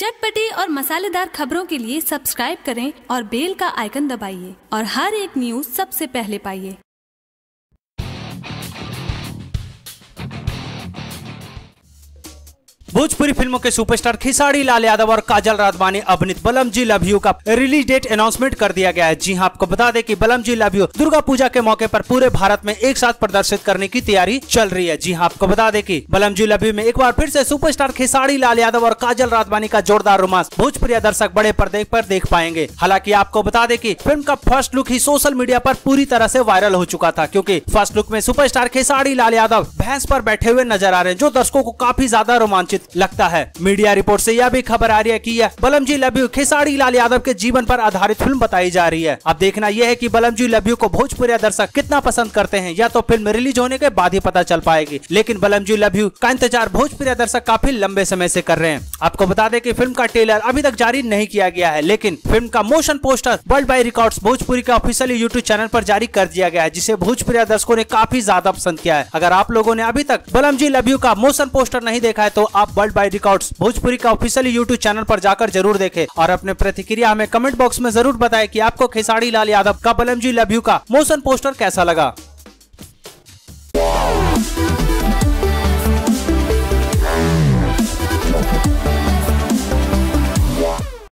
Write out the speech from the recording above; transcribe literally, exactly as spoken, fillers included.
चटपटी और मसालेदार खबरों के लिए सब्सक्राइब करें और बेल का आइकन दबाइए और हर एक न्यूज सबसे पहले पाइए। भोजपुरी फिल्मों के सुपरस्टार खेसारी लाल यादव और काजल राघवानी अभिनीत बलम जी लव यू का रिलीज डेट अनाउंसमेंट कर दिया गया है। जी हां, आपको बता दें कि बलम जी लव यू दुर्गा पूजा के मौके पर पूरे भारत में एक साथ प्रदर्शित करने की तैयारी चल रही है। जी हां, आपको बता दें कि बलम जी लव यू में एक बार फिर से सुपरस्टार खेसारी लाल यादव और काजल राघवानी का जोरदार रोमांस भोजपुरी दर्शक बड़े पर्दे पर देख पाएंगे। हालांकि आपको बता दें कि फिल्म का फर्स्ट लुक ही सोशल मीडिया पर पूरी तरह से वायरल हो चुका था, क्योंकि फर्स्ट लुक में सुपरस्टार खेसारी लाल यादव भैंस पर बैठे हुए नजर आ रहे हैं, जो दर्शकों को काफी ज्यादा रोमांचित लगता है। मीडिया रिपोर्ट से यह भी खबर आ रही है कि यह बलम जी लव यू खेसारी लाल यादव के जीवन पर आधारित फिल्म बताई जा रही है। अब देखना यह है कि बलम जी लव यू को भोजपुरी दर्शक कितना पसंद करते हैं, या तो फिल्म रिलीज होने के बाद ही पता चल पाएगी। लेकिन बलम जी लव यू का इंतजार भोजपुरी दर्शक काफी लंबे समय से कर रहे हैं। आपको बता दें कि फिल्म का ट्रेलर अभी तक जारी नहीं किया गया है, लेकिन फिल्म का motion poster worldwide records Bhojpuri का ऑफिशियल यूट्यूब चैनल पर जारी कर दिया गया है, जिसे भोजपुरी दर्शकों ने काफी ज्यादा पसंद किया है। अगर आप लोगों ने अभी तक बलम जी लव यू का मोशन पोस्टर नहीं देखा है तो आप वर्ल्ड बाय रिकॉर्ड्स भोजपुरी का ऑफिशियल यूट्यूब चैनल पर जाकर जरूर देखें और अपने प्रतिक्रिया हमें कमेंट बॉक्स में जरूर बताएं कि आपको खेसारी लाल यादव का बलम जी लव यू का मोशन पोस्टर कैसा लगा।